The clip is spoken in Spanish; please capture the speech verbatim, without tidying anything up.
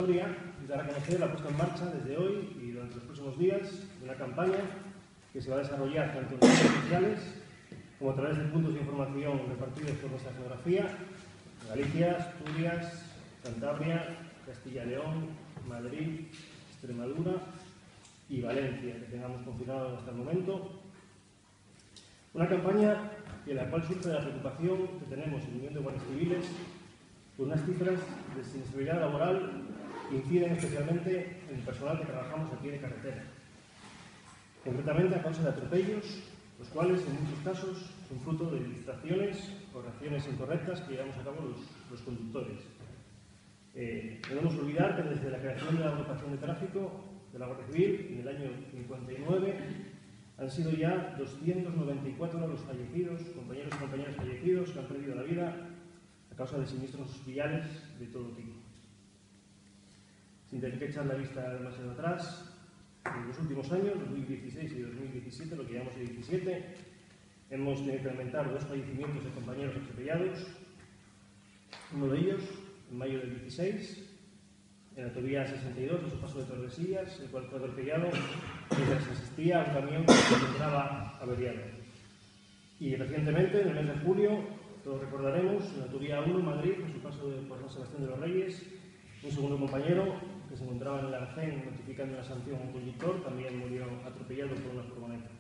Vitoria es dar a conocer la puesta en marcha desde hoy y durante los próximos días de una campaña que se va a desarrollar tanto en redes sociales como a través de puntos de información repartidos por nuestra geografía: Galicia, Asturias, Cantabria, Castilla y León, Madrid, Extremadura y Valencia, que tengamos confirmado hasta el momento. Una campaña en la cual surge la preocupación que tenemos en la Unión de Guardias Civiles por unas cifras de siniestralidad laboral que inciden especialmente en el personal que trabajamos aquí de carretera. Concretamente a causa de atropellos, los cuales en muchos casos son fruto de distracciones o reacciones incorrectas que llevamos a cabo los, los conductores. Eh, no debemos olvidar que desde la creación de la agrupación de tráfico de la Guardia Civil en el año cincuenta y nueve han sido ya doscientos noventa y cuatro los fallecidos, compañeros y compañeras fallecidos que han perdido la vida a causa de siniestros viales de todo tipo. Sin tener que echar la vista demasiado atrás, en los últimos años, dos mil dieciséis y dos mil diecisiete, lo que llamamos el diecisiete, hemos tenido que lamentar dos fallecimientos de compañeros atropellados. Uno de ellos, en mayo del dieciséis, en la autovía sesenta y dos, de su paso de Tordesillas, el cual fue atropellado mientras asistía a un camión que se encontraba averiado. Y recientemente, en el mes de julio, todos recordaremos, en la autovía uno, Madrid, en su paso de, por San Sebastián de los Reyes, un segundo compañero que se encontraba en el arcén notificando una sanción a un conductor también murió atropellado por una furgoneta.